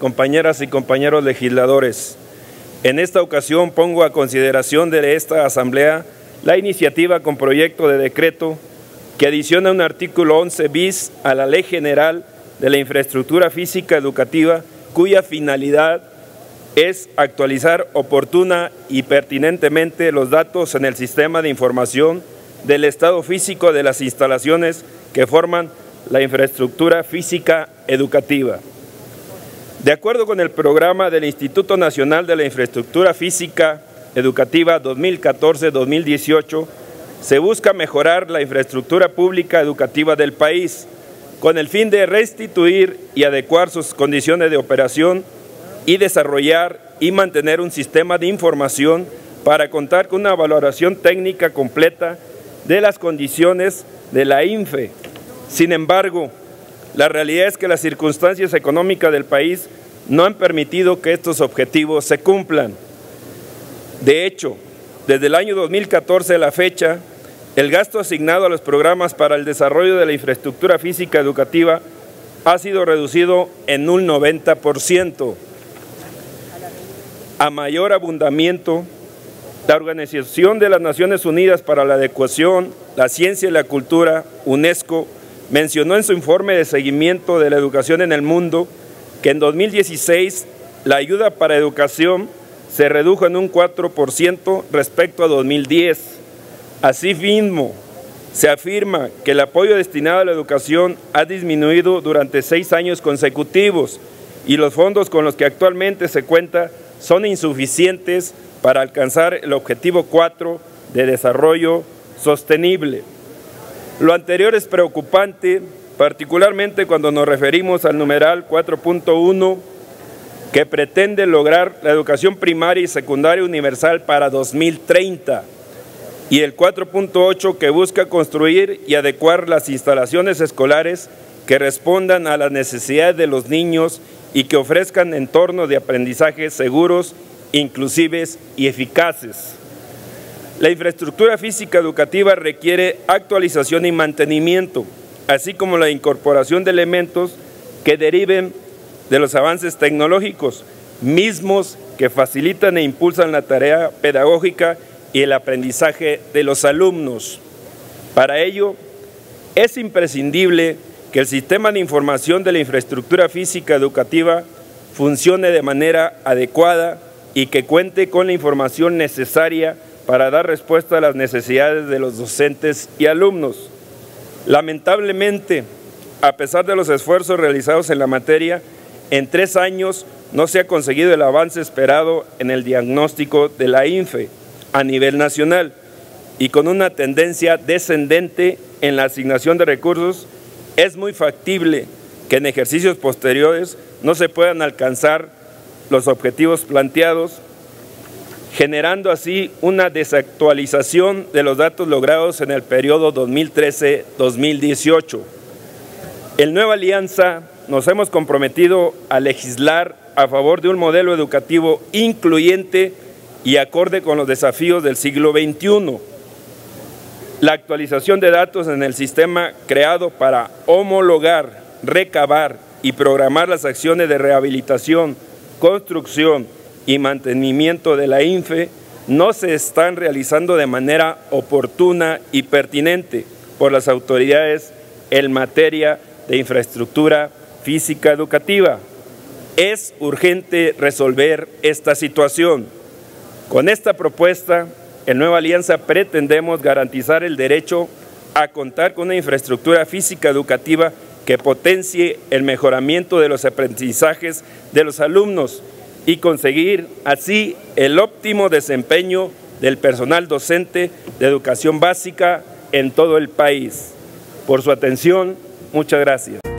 compañeras y compañeros legisladores. En esta ocasión pongo a consideración de esta Asamblea la iniciativa con proyecto de decreto que adiciona un artículo 11 bis a la Ley General de la Infraestructura Física Educativa, cuya finalidad es actualizar oportuna y pertinentemente los datos en el sistema de información del estado físico de las instalaciones que forman la infraestructura física educativa. De acuerdo con el programa del Instituto Nacional de la Infraestructura Física Educativa 2014-2018, se busca mejorar la infraestructura pública educativa del país, con el fin de restituir y adecuar sus condiciones de operación y desarrollar y mantener un sistema de información para contar con una valoración técnica completa de las condiciones de la INFE. Sin embargo, la realidad es que las circunstancias económicas del país no han permitido que estos objetivos se cumplan. De hecho, desde el año 2014 a la fecha, el gasto asignado a los programas para el desarrollo de la infraestructura física educativa ha sido reducido en un 90%. A mayor abundamiento, la Organización de las Naciones Unidas para la Adecuación, la Ciencia y la Cultura, UNESCO, mencionó en su informe de seguimiento de la educación en el mundo que en 2016 la ayuda para educación se redujo en un 4% respecto a 2010. Asimismo, se afirma que el apoyo destinado a la educación ha disminuido durante 6 años consecutivos y los fondos con los que actualmente se cuenta son insuficientes para alcanzar el objetivo 4 de desarrollo sostenible. Lo anterior es preocupante, particularmente cuando nos referimos al numeral 4.1, que pretende lograr la educación primaria y secundaria universal para 2030, y el 4.8, que busca construir y adecuar las instalaciones escolares que respondan a las necesidades de los niños y que ofrezcan entornos de aprendizaje seguros, inclusivos y eficaces. La infraestructura física educativa requiere actualización y mantenimiento, así como la incorporación de elementos que deriven de los avances tecnológicos, mismos que facilitan e impulsan la tarea pedagógica y el aprendizaje de los alumnos. Para ello, es imprescindible que el sistema de información de la infraestructura física educativa funcione de manera adecuada y que cuente con la información necesaria para dar respuesta a las necesidades de los docentes y alumnos. Lamentablemente, a pesar de los esfuerzos realizados en la materia, en 3 años no se ha conseguido el avance esperado en el diagnóstico de la INFE a nivel nacional y con una tendencia descendente en la asignación de recursos, es muy factible que en ejercicios posteriores no se puedan alcanzar los objetivos planteados, generando así una desactualización de los datos logrados en el periodo 2013-2018. En Nueva Alianza nos hemos comprometido a legislar a favor de un modelo educativo incluyente y acorde con los desafíos del siglo XXI. La actualización de datos en el sistema creado para homologar, recabar y programar las acciones de rehabilitación, construcción y mantenimiento de la INFE no se están realizando de manera oportuna y pertinente por las autoridades en materia de infraestructura física educativa. Es urgente resolver esta situación. Con esta propuesta, en Nueva Alianza pretendemos garantizar el derecho a contar con una infraestructura física educativa que potencie el mejoramiento de los aprendizajes de los alumnos y conseguir así el óptimo desempeño del personal docente de educación básica en todo el país. Por su atención, muchas gracias.